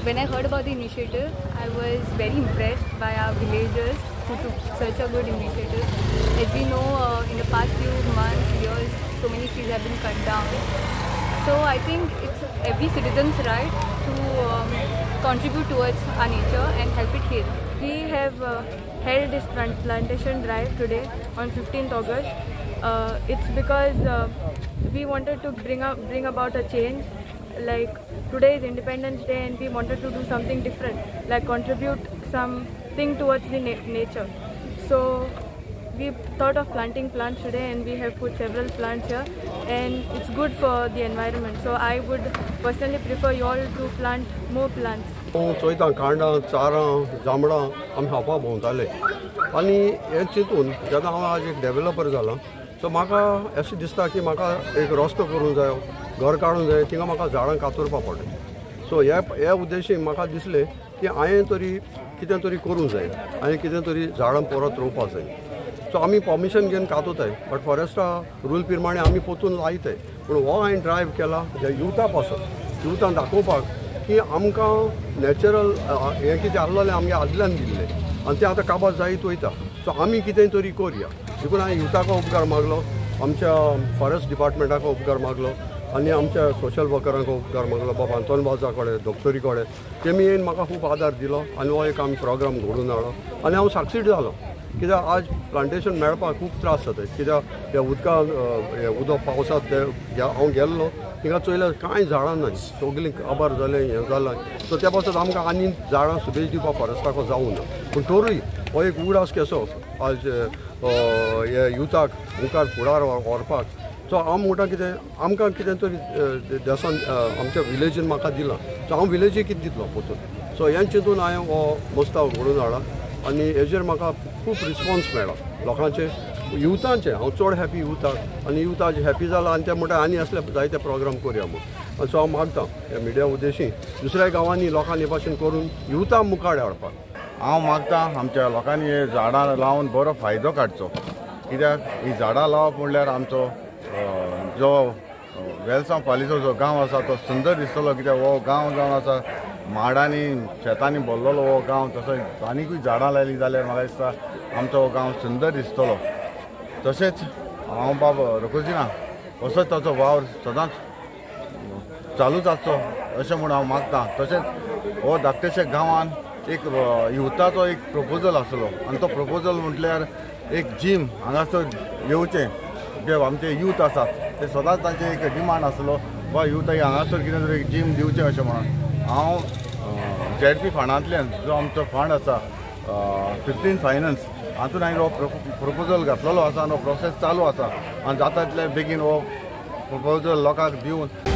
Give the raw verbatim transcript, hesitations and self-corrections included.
When I heard about the initiative, I was very impressed by our villagers who took such a good initiative. As we know, uh, in the past few months, years, so many trees have been cut down. So I think it's every citizen's right to um, contribute towards our nature and help it heal. We have uh, held this plantation drive today on fifteenth August. Uh, it's because uh, we wanted to bring up, bring about a change. Like today is Independence Day and we wanted to do something different, like contribute something towards the na nature. So we thought of planting plants today and we have put several plants here, and it's good for the environment. So I would personally prefer you all to plant more plants. Choyta कांडां चारां जांबळां आमी खावपाक भोंवताले आनी हें चिंतून जेन्ना हांव आज एक developer जालां सो म्हाका अशें दिसता की म्हाका एक रस्तो करूंक जायो, घर काडूंक जाय, थिंगा म्हाका झाडां कातरपा पडटलीं. सो ह्या ह्या उद्देशीन म्हाका दिसलें की हांवें तरी कितें तरी करूंक जाय, हांवें कितें तरी झाडां परत रोवपाक जाय. सो आमी पर्मिशन घेवन कातोताय, बट फॉरेस्टा रूल प्रमाणे आमी पोतून लायताय. पूण हो हांवें ड्रायव केला युथा पासून युथान दाखोवपाक की आमकां नॅचरल हें कितें आसलेलें आमगे आदल्यान दिल्लें आनी तें आतां काबार जायत वयता. सो आमी कितें तरी करया देखून हांवें युथाको उपकार मागलो, आमच्या फॉरेस्ट डिपार्टमेंटाको उपकार मागलो आनी आमच्या सोशल वर्करांको उपकार मागलो, बाबा अंतोनबाजा कडेन, दोतोरी कडेन. तेमी येवन म्हाका खूब आदार दिलो आनी हो एक आमी प्रोग्राम घडोवन हाडलो आनी हांव सक्सीड जालो. कित्याक आज प्लांटेशन मेळपाक खूब त्रास जाता, कित्याक ह्या उदकान हें उदक पावसांत ते हांव गेल्लो थिंगा चोयल्यार कांय झाडां नाय, सगलीं काबार जालें, हें जालां. सो त्या पासून आमकां आनी झाडां सुबेज दिवपाक फॉरेस्टाको जावूं ना. पूण तोरूय हो एक उगडास केसो आज हे युथाक मुखार फुडार व्हरपाक. सो हांव म्हणटा कितें आमकां कितें तरी देसान आमच्या विलेजीन म्हाका दिलां, सो हांव विलेजीक कितें दितलो पोतून. सो हें चिंतून हांवें हो मोस्ताव घडोवन हाडला आनी हेजेर म्हाका खूब रिस्पॉन्स मेळ्ळा लोकांचे, युथांचे. हांव चड हॅपी युथाक आनी युथ आज हॅपी जाला आनी ते म्हणटा आनी असले जायते प्रोग्राम करया म्हणून. सो हांव मागता हे मिडिया उद्देशी दुसऱ्या गांवांनी लोकांनी हे भाशेन करून युथा मुखार हाडपाक. हांव मागता आमच्या लोकांनी हे झाडां लावन बरो फायदो काडचो, कित्याक ही झाडां लावप म्हणल्यार आमचो जो वेलसांव पालीचो जो गांव आसा तो सुंदर दिसतलो. कित्याक हो गांव जावन आसा माडांनी शेतांनी भरलेलो हो गांव, तसोच आनीकूय झाडां लायलीं जाल्यार म्हाका दिसता आमचो हो गांव सुंदर दिसतलो. तशेंच हांव बाब रकोजिना असोच ताचो वावर सदांच चालूच आसचो अशें म्हूण हांव मागतां. तशेंच हो धाकटेशे गांवान एक युथाचो एक प्रपोजल आसलो आनी तो प्रपोजल म्हटल्यार एक जीम हांगासर येवचें. जे आमचे यूथ आसात ते सदांच तांचे एक डिमांड आसलो वा युथाक हांगासर कितें तरी एक जीम दिवचें अशें म्हणून. हांव झेड पी फंडांतल्यान जो आमचो फंड आसा फिफ्टीन फायनान्स हातून हांवें हो प्रपोजल घातलेलो आसा आनी हो प्रोसेस चालू आसा आनी जाता तितले बेगीन हो प्रपोजल लोकांक दिवन